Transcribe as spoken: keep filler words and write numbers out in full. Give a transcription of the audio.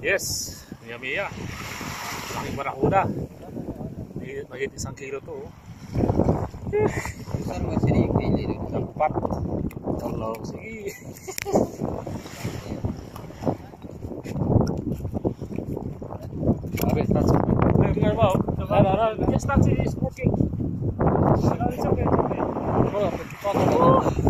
Yes, yummy ya. Laking barakuda. Mahigit isang kilo to. Besar masih di kili dulu. Empat. Kalau sige. Habis that's okay. Tingnan mo. Just touch it is working. It's okay, it's okay. Oh,